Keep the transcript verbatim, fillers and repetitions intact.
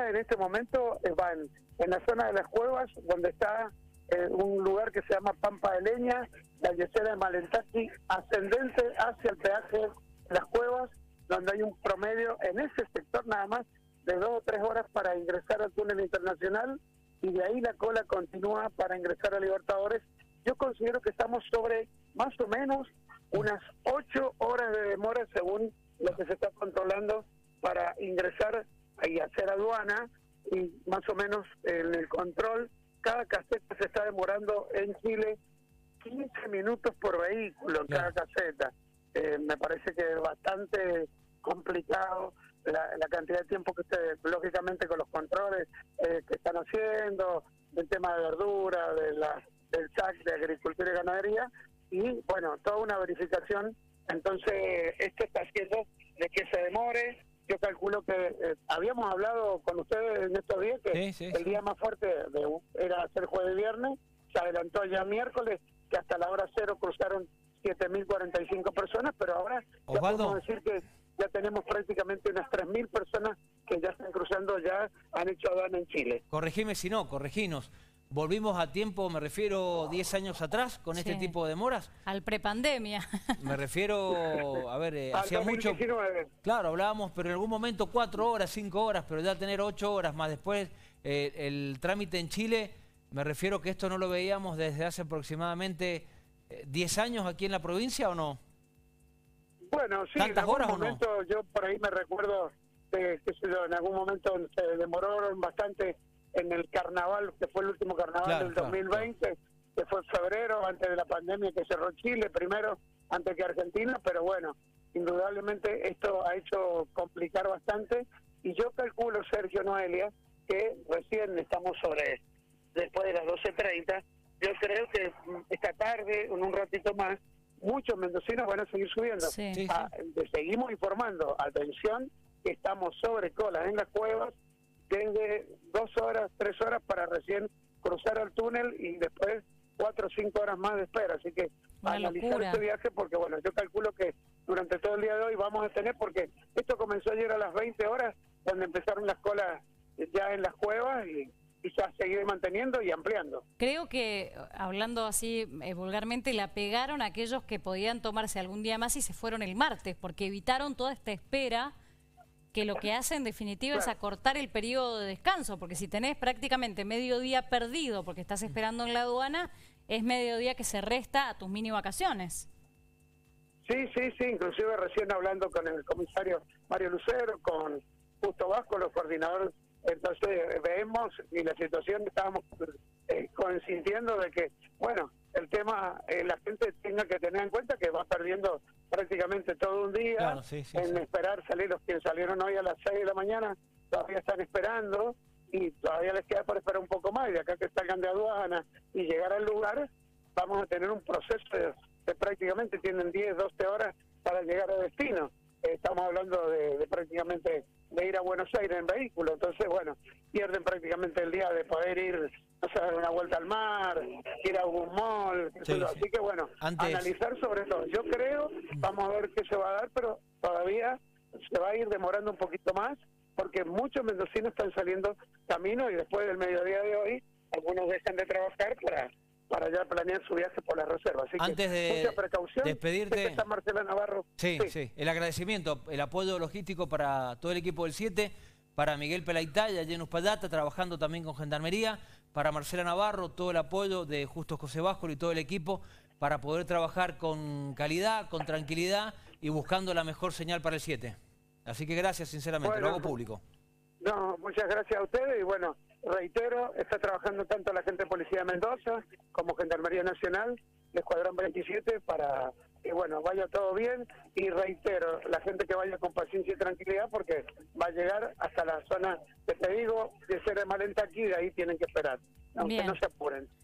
en este momento eh, van en la zona de las cuevas, donde está eh, un lugar que se llama Pampa de Leña, la yesera de Malentaki, ascendente hacia el peaje de las cuevas, donde hay un promedio en ese sector nada más de dos o tres horas para ingresar al túnel internacional, y de ahí la cola continúa para ingresar a Libertadores. Yo considero que estamos sobre más o menos unas ocho horas de demora según lo que se está controlando para ingresar y hacer aduana, y más o menos en el control cada caseta se está demorando en Chile quince minutos por vehículo en cada caseta. Eh, me parece que es bastante complicado la, la cantidad de tiempo que se, lógicamente con los controles eh, que están haciendo, del tema de verdura, de la, del S A C de Agricultura y Ganadería, y bueno, toda una verificación. Entonces esto está haciendo de que se demore. Yo calculo que eh, habíamos hablado con ustedes en estos días que sí, sí, el sí. día más fuerte de, era hacer jueves y viernes, se adelantó ya miércoles, que hasta la hora cero cruzaron siete mil cuarenta y cinco personas, pero ahora ya Osvaldo, podemos decir que ya tenemos prácticamente unas tres mil personas que ya están cruzando, ya han hecho aduana en Chile. corregime si no, correginos. ¿Volvimos a tiempo, me refiero, diez años atrás con sí. este tipo de demoras? Al prepandemia. Me refiero, a ver, eh, Al hacía dos mil diecinueve. mucho... Claro, hablábamos, pero en algún momento cuatro horas, cinco horas, pero ya tener ocho horas más después eh, el trámite en Chile, me refiero que esto no lo veíamos desde hace aproximadamente eh, diez años aquí en la provincia, ¿o no? Bueno, sí, en algún momento no? Yo por ahí me recuerdo que, que sé yo, en algún momento se demoraron bastante en el carnaval, que fue el último carnaval claro, del dos mil veinte, claro. que fue en febrero, antes de la pandemia, que cerró Chile primero, antes que Argentina, pero bueno, indudablemente esto ha hecho complicar bastante, y yo calculo, Sergio, Noelia, que recién estamos sobre, después de las doce treinta, yo creo que esta tarde, en un ratito más, muchos mendocinos van a seguir subiendo. Sí. Sí, sí. Ah, seguimos informando, atención, que estamos sobre colas en las cuevas, desde dos horas, tres horas para recién cruzar el túnel y después cuatro o cinco horas más de espera. Así que Una analizar locura. este viaje, porque bueno, yo calculo que durante todo el día de hoy vamos a tener, porque esto comenzó ayer a las veinte horas, donde empezaron las colas ya en las cuevas, y, y se ha seguido manteniendo y ampliando. Creo que, hablando así eh, vulgarmente, la pegaron a aquellos que podían tomarse algún día más y se fueron el martes, porque evitaron toda esta espera, que lo que hace en definitiva claro. es acortar el periodo de descanso, porque si tenés prácticamente medio día perdido porque estás esperando en la aduana, es medio día que se resta a tus mini vacaciones. Sí, sí, sí, inclusive recién hablando con el comisario Mario Lucero, con Justo Vasco, los coordinadores, entonces vemos y la situación estábamos eh, consintiendo de que, bueno, el tema, eh, la gente tenga que tener en cuenta que va perdiendo prácticamente todo un día claro, sí, sí, en sí. esperar salir. Los que salieron hoy a las seis de la mañana todavía están esperando, y todavía les queda por esperar un poco más, y de acá que salgan de aduana y llegar al lugar, vamos a tener un proceso de, de prácticamente tienen diez, doce horas para llegar a destino. Eh, estamos hablando de, de prácticamente de ir a Buenos Aires en vehículo, entonces bueno, pierden prácticamente el día de poder ir, no sé, dar una vuelta al mar, ir a algún mall, sí, sí. Así que bueno, Antes... analizar sobre todo. Yo creo, vamos a ver qué se va a dar, pero todavía se va a ir demorando un poquito más, porque muchos mendocinos están saliendo camino, y después del mediodía de hoy, algunos dejan de trabajar para... para ya planear su viaje por la reserva. Así Antes que de mucha precaución. despedirte, está Marcela Navarro. Sí, sí, sí, el agradecimiento, el apoyo logístico para todo el equipo del siete, para Miguel Pelaitaya, Yenus Payata, trabajando también con Gendarmería, para Marcela Navarro, todo el apoyo de Justo José Vasco y todo el equipo para poder trabajar con calidad, con tranquilidad y buscando la mejor señal para el siete. Así que gracias, sinceramente, bueno, lo hago público. No, muchas gracias a ustedes, y bueno, reitero, está trabajando tanto la gente de Policía de Mendoza como Gendarmería Nacional, el Escuadrón veintisiete, para que bueno, vaya todo bien, y reitero, la gente que vaya con paciencia y tranquilidad, porque va a llegar hasta la zona, que te digo, de ser de Malentaki, de ahí tienen que esperar, aunque bien. no se apuren.